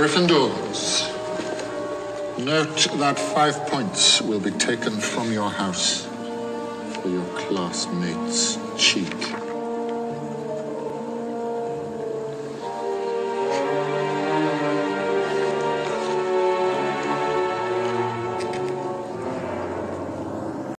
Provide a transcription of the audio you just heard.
Gryffindors, note that 5 points will be taken from your house for your classmates' cheek.